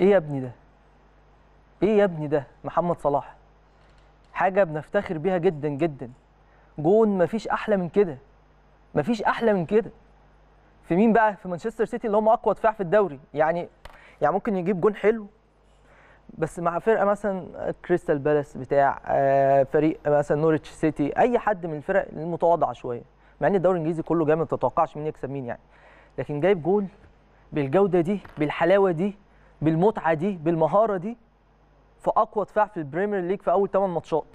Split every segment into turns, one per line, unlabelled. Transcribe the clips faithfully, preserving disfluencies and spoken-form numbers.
ايه يا ابني ده؟ ايه يا ابني ده؟ محمد صلاح حاجه بنفتخر بيها جدا جدا. جون مفيش احلى من كده، مفيش احلى من كده. في مين بقى؟ في مانشستر سيتي اللي هم اقوى دفاع في الدوري. يعني يعني ممكن يجيب جون حلو بس مع فرقه مثلا كريستال بالاس بتاع آه، فريق مثلا نوريتش سيتي، اي حد من الفرق المتواضعه شويه، مع ان الدوري الانجليزي كله جامد ما تتوقعش مين يكسب مين يعني. لكن جايب جول بالجوده دي، بالحلاوه دي، بالمتعه دي، بالمهاره دي، في اقوى دفاع في البريمير ليج في اول ثمان ماتشات.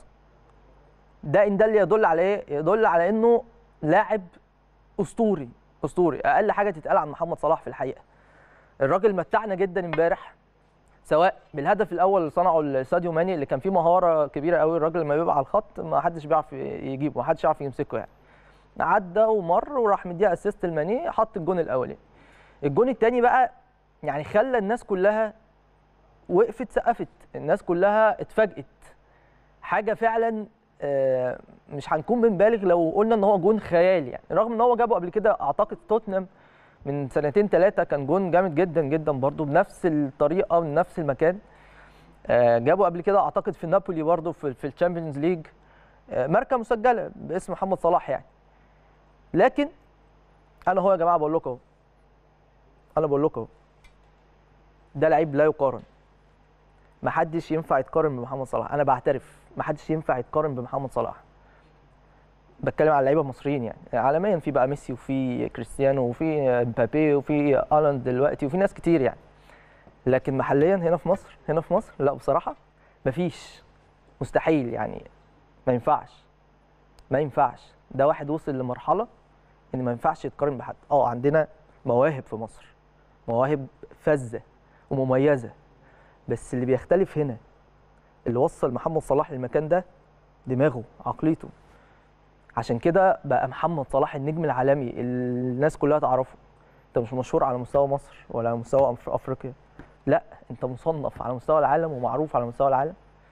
ده ان ده اللي يدل على ايه؟ يدل على انه لاعب اسطوري. اسطوري اقل حاجه تتقال عن محمد صلاح في الحقيقه. الراجل متعنا جدا امبارح، سواء بالهدف الاول اللي صنعه لساديو ماني اللي كان فيه مهاره كبيره قوي. الراجل لما بيبقى على الخط ما حدش بيعرف يجيبه، ما حدش يعرف يمسكه يعني. عدى ومر وراح مديها اسيست لماني، حط الجون الاولاني. الجون الثاني بقى يعني خلى الناس كلها وقفت سقفت، الناس كلها اتفاجئت. حاجه فعلا آه، مش هنكون بنبالغ لو قلنا ان هو جون خيالي يعني، رغم ان هو جابه قبل كده اعتقد توتنهام من سنتين ثلاثه، كان جون جامد جدا جدا برده بنفس الطريقه من نفس المكان. آه، جابه قبل كده اعتقد في نابولي برده في, في الشامبيونز ليج، آه، ماركه مسجله باسم محمد صلاح يعني. لكن انا هو يا جماعه بقول لكم، انا بقول لكم ده لعيب لا يقارن. ما حدش ينفع يتقارن بمحمد صلاح، انا بعترف ما حدش ينفع يتقارن بمحمد صلاح. بتكلم على اللعيبه المصريين يعني، عالميا في بقى ميسي وفي كريستيانو وفي مبابي وفي الاند دلوقتي وفي ناس كتير يعني. لكن محليا هنا في مصر، هنا في مصر لا بصراحه مفيش، مستحيل يعني، ما ينفعش ما ينفعش. ده واحد وصل لمرحله ان ما ينفعش يتقارن بحد. اه عندنا مواهب في مصر، مواهب فذه ومميزه، بس اللي بيختلف هنا اللي وصل محمد صلاح للمكان ده دماغه، عقليته. عشان كده بقى محمد صلاح النجم العالمي اللي الناس كلها تعرفه. انت مش مشهور على مستوى مصر ولا على مستوى افريقيا، لا انت مصنف على مستوى العالم ومعروف على مستوى العالم،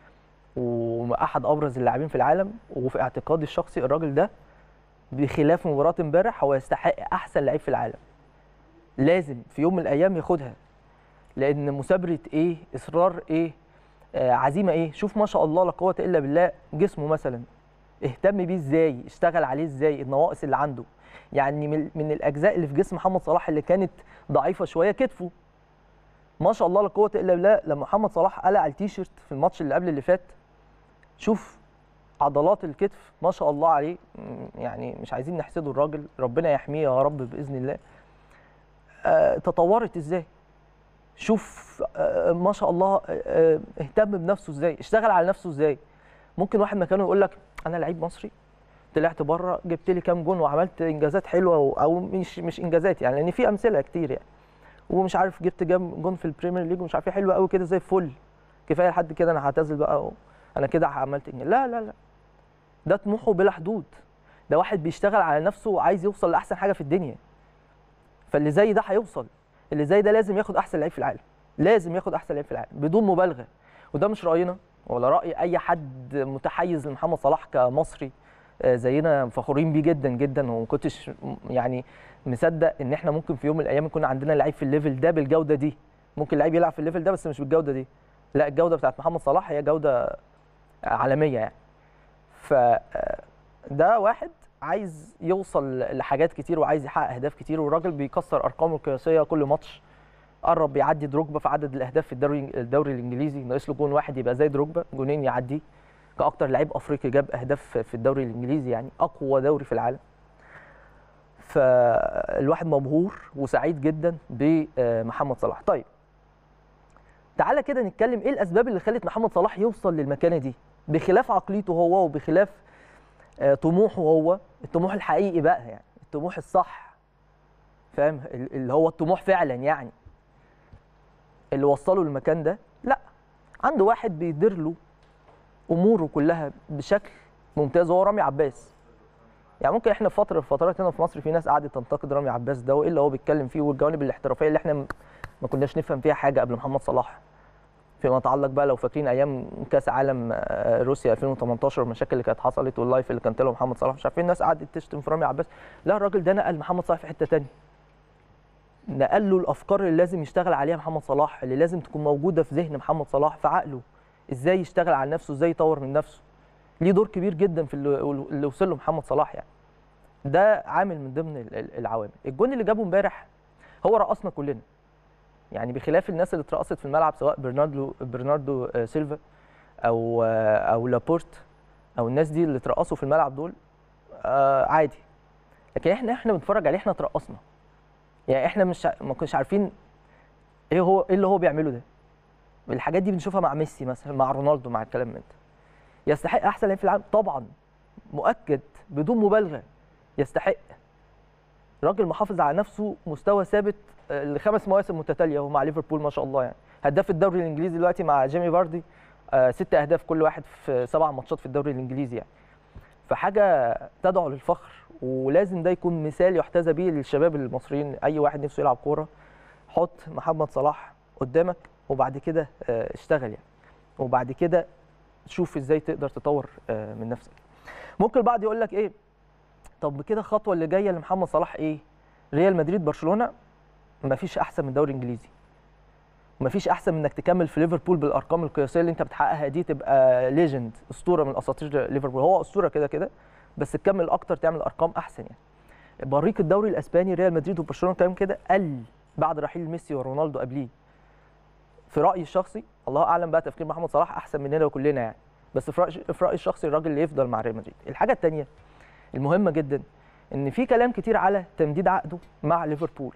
واحد ابرز اللاعبين في العالم. وفي اعتقادي الشخصي الراجل ده بخلاف مباراه امبارح هو يستحق احسن لعيب في العالم. لازم في يوم من الايام ياخدها، لان مثابره ايه، اصرار ايه، آه عزيمه ايه. شوف ما شاء الله لا قوه الا بالله، جسمه مثلا اهتم بيه ازاي، اشتغل عليه ازاي، النواقص اللي عنده. يعني من, من الاجزاء اللي في جسم محمد صلاح اللي كانت ضعيفه شويه كتفه. ما شاء الله لا قوه الا بالله، لما محمد صلاح قلع التيشيرت في الماتش اللي قبل اللي فات، شوف عضلات الكتف ما شاء الله عليه. يعني مش عايزين نحسده الراجل، ربنا يحميه يا رب باذن الله. آه تطورت ازاي، شوف آه ما شاء الله آه اهتم بنفسه ازاي، اشتغل على نفسه ازاي. ممكن واحد مكانه يقول لك انا لعيب مصري طلعت بره جبت لي كام جون وعملت انجازات حلوه، او مش مش انجازات يعني، لان في امثله كتير يعني، ومش عارف جبت جام جون في البريمير ليج ومش عارف ايه، حلوه قوي كده زي الفل، كفايه لحد كده انا هعتزل بقى، انا كده عملت إنجاز. لا لا لا، ده طموحه بلا حدود. ده واحد بيشتغل على نفسه وعايز يوصل لاحسن حاجه في الدنيا. فاللي زي ده هيوصل، اللي زي ده لازم ياخد احسن لعيب في العالم، لازم ياخد احسن لعيب في العالم بدون مبالغه. وده مش راينا ولا راي اي حد متحيز لمحمد صلاح كمصري زينا، فخورين بيه جدا جدا. وما كنتش يعني مصدق ان احنا ممكن في يوم من الايام يكون عندنا لعيب في الليفل ده بالجوده دي. ممكن لعيب يلعب في الليفل ده بس مش بالجوده دي، لا الجوده بتاعت محمد صلاح هي جوده عالميه يعني. ف ده واحد عايز يوصل لحاجات كتير وعايز يحقق اهداف كتير، والراجل بيكسر ارقامه القياسيه كل ماتش. قرب بيعدي دروجبا في عدد الاهداف في الدوري الدوري الانجليزي، ناقص له جون واحد يبقى زي دروجبا، جونين يعديه كاكتر لعيب افريقي جاب اهداف في الدوري الانجليزي، يعني اقوى دوري في العالم. فالواحد مبهور وسعيد جدا بمحمد صلاح. طيب تعالى كده نتكلم ايه الاسباب اللي خلت محمد صلاح يوصل للمكانه دي، بخلاف عقليته هو وبخلاف طموحه هو، الطموح الحقيقي بقى يعني، الطموح الصح، فاهم، اللي هو الطموح فعلا يعني اللي وصله للمكان ده. لا، عنده واحد بيدير له اموره كلها بشكل ممتاز، وهو رامي عباس. يعني ممكن احنا في فتره في فترات هنا في مصر في ناس قعدت تنتقد رامي عباس ده وايه اللي هو بيتكلم فيه، والجوانب الاحترافيه اللي احنا ما كناش نفهم فيها حاجه قبل محمد صلاح، فيما يتعلق بقى لو فاكرين ايام كاس عالم روسيا ألفين وتمنتاشر المشاكل اللي كانت حصلت واللايف اللي كان طلعه محمد صلاح، مش عارفين الناس قعدت تشتم في رامي عباس. لا الراجل ده نقل محمد صلاح في حته ثانيه، نقل له الافكار اللي لازم يشتغل عليها محمد صلاح، اللي لازم تكون موجوده في ذهن محمد صلاح، في عقله، ازاي يشتغل على نفسه، ازاي يطور من نفسه. ليه دور كبير جدا في اللي اللي وصل له محمد صلاح يعني. ده عامل من ضمن العوامل. الجون اللي جابه امبارح هو رقصنا كلنا، يعني بخلاف الناس اللي اترقصت في الملعب سواء برناردو برناردو سيلفا او او لابورت او الناس دي اللي اترقصوا في الملعب دول، آه عادي. لكن احنا احنا بنتفرج عليه احنا اترقصنا، يعني احنا مش ما كناش عارفين ايه هو ايه اللي هو بيعمله ده. الحاجات دي بنشوفها مع ميسي مثلا، مع رونالدو، مع الكلام من ده. يستحق احسن لاعب في العالم طبعا، مؤكد بدون مبالغه يستحق. راجل محافظ على نفسه مستوى ثابت لخمس مواسم متتاليه وهو مع ليفربول ما شاء الله، يعني هداف الدوري الانجليزي دلوقتي مع جيمي فاردي، آه ست اهداف كل واحد في سبع ماتشات في الدوري الانجليزي يعني. فحاجه تدعو للفخر، ولازم ده يكون مثال يحتذى به للشباب المصريين. اي واحد نفسه يلعب كوره حط محمد صلاح قدامك وبعد كده آه اشتغل يعني، وبعد كده شوف ازاي تقدر تطور آه من نفسك. ممكن البعض يقول لك ايه، طب كده الخطوه اللي جايه لمحمد صلاح ايه؟ ريال مدريد، برشلونه. مفيش احسن من الدوري الانجليزي، مفيش احسن من انك تكمل في ليفربول بالارقام القياسيه اللي انت بتحققها دي، تبقى ليجند، اسطوره من اساطير ليفربول. هو اسطوره كده كده، بس تكمل اكتر، تعمل ارقام احسن يعني. بريق الدوري الاسباني ريال مدريد وبرشلونه كمان كده قل بعد رحيل ميسي ورونالدو قبليه. في رايي الشخصي، الله اعلم بقى تفكير محمد صلاح احسن مننا وكلنا يعني، بس في رايي في رايي الشخصي الراجل اللي يفضل مع ريال مدريد. الحاجه الثانيه المهمه جدا، ان في كلام كتير على تمديد عقده مع ليفربول،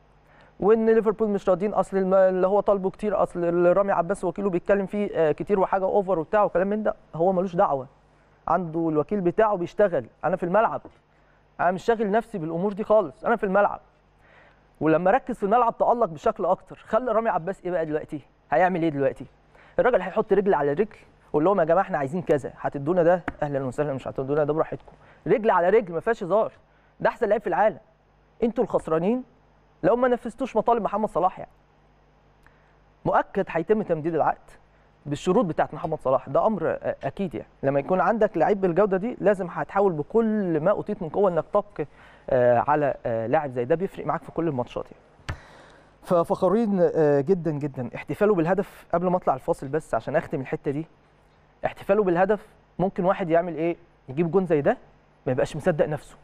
وان ليفربول مش راضيين، اصل اللي هو طالبه كتير، اصل رامي عباس وكيله بيتكلم فيه كتير وحاجه اوفر وبتاع وكلام من ده. هو ملوش دعوه، عنده الوكيل بتاعه بيشتغل. انا في الملعب، انا مش شاغل نفسي بالامور دي خالص، انا في الملعب. ولما ركز في الملعب تالق بشكل اكتر. خلى رامي عباس ايه بقى دلوقتي؟ هيعمل ايه دلوقتي؟ الراجل هيحط رجل على رجل ويقول لهم يا جماعه احنا عايزين كذا، هتدونا ده اهلا وسهلا، مش هتدونا ده براحتكم. رجل على رجل، ما فيهاش هزار. ده احسن لعيب في العالم، انتوا الخسرانين لو ما نفذتوش مطالب محمد صلاح يعني. مؤكد هيتم تمديد العقد بالشروط بتاعت محمد صلاح، ده امر اكيد يعني. لما يكون عندك لعيب بالجوده دي لازم هتحاول بكل ما اوتيت من قوه انك تبقى على لاعب زي ده، بيفرق معاك في كل الماتشات يعني. ففخورين جدا جدا. احتفاله بالهدف قبل ما اطلع الفاصل، بس عشان اختم الحته دي، احتفاله بالهدف ممكن واحد يعمل ايه؟ يجيب جون زي ده ما يبقاش مصدق نفسه،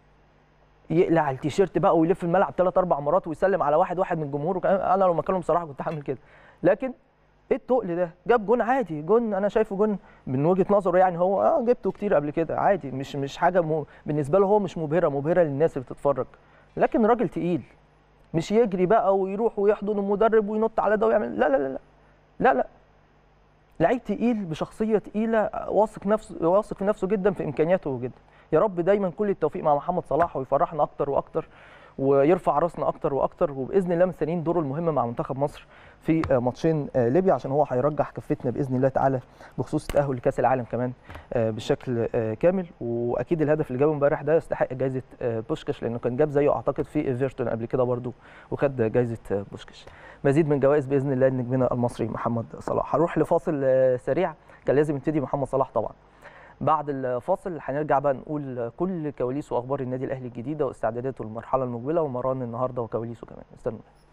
يقلع التيشيرت بقى ويلف الملعب ثلاث اربع مرات ويسلم على واحد واحد من الجمهور. انا لو مكانهم بصراحه كنت هعمل كده. لكن ايه التقل ده؟ جاب جون عادي، جون انا شايفه جون من وجهه نظره يعني، هو اه جبته كتير قبل كده عادي، مش مش حاجه م... بالنسبه له هو مش مبهره، مبهره للناس اللي بتتفرج. لكن راجل تقيل، مش يجري بقى ويروح ويحضن المدرب وينط على ده ويعمل، لا لا لا لا لا لا. لعيب تقيل بشخصيه تقيله، واثق نفسه، واثق في نفسه جدا، في امكانياته جدا. يا رب دايما كل التوفيق مع محمد صلاح، ويفرحنا اكتر واكتر، ويرفع راسنا اكتر واكتر. وباذن الله مستنيين دوره المهم مع منتخب مصر في ماتشين ليبيا، عشان هو هيرجح كفتنا باذن الله تعالى بخصوص التاهل لكاس العالم كمان بشكل كامل. واكيد الهدف اللي جابه امبارح ده يستحق جائزه بوشكاش، لانه كان جاب زيه اعتقد في ايفرتون قبل كده برده وخد جائزه بوشكاش. مزيد من جوائز باذن الله لنجمنا المصري محمد صلاح. هنروح لفاصل سريع، كان لازم يبتدي محمد صلاح طبعا. بعد الفاصل هنرجع بقى نقول كل كواليس واخبار النادي الاهلي الجديده واستعداداته للمرحله المقبله ومران النهارده وكواليسه كمان. استنوا.